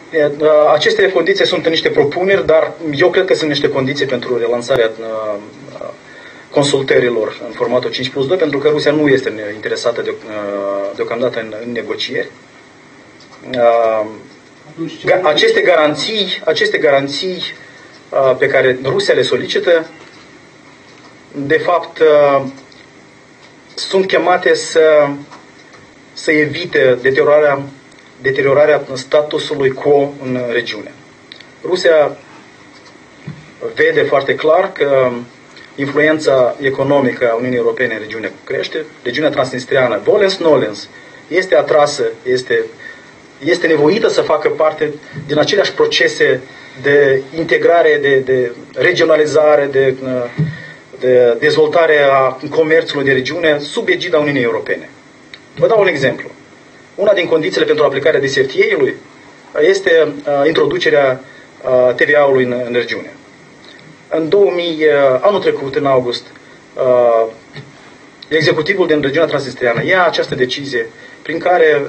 Aceste condiții sunt niște propuneri, dar eu cred că sunt niște condiții pentru relansarea consultărilor în formatul 5+2, pentru că Rusia nu este interesată deocamdată în negocieri. Aceste garanții pe care Rusia le solicită, de fapt, sunt chemate să evite deteriorarea statusului quo în regiune. Rusia vede foarte clar că influența economică a Uniunii Europene în regiune crește. Regiunea transnistriană, volens-nolens, este atrasă, este nevoită să facă parte din aceleași procese de integrare, de regionalizare, de dezvoltare a comerțului de regiune sub egida Uniunii Europene. Vă dau un exemplu. Una din condițiile pentru aplicarea DCFTA-ului este introducerea TVA-ului în regiune. Anul trecut, în august, executivul din regiunea transnistriană ia această decizie prin care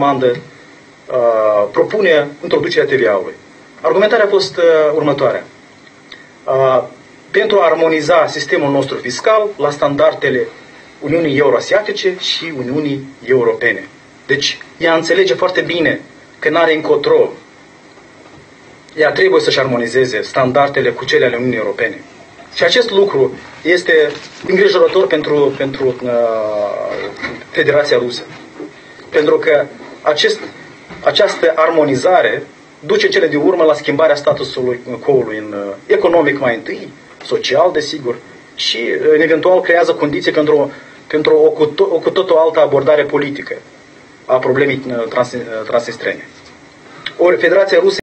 propune introducerea TVA-ului. Argumentarea a fost următoarea. Pentru a armoniza sistemul nostru fiscal la standardele Uniunii Euroasiatice și Uniunii Europene. Deci, ea înțelege foarte bine că n-are încotro. Ea trebuie să-și armonizeze standardele cu cele ale Uniunii Europene. Și acest lucru este îngrijorător pentru Federația Rusă. Pentru că această armonizare duce cele din urmă la schimbarea statusului quo-ului economic mai întâi, social, desigur, și eventual creează condiții pentru o cu totul altă abordare politică a problemei transnistrene. Ori Federația Rusă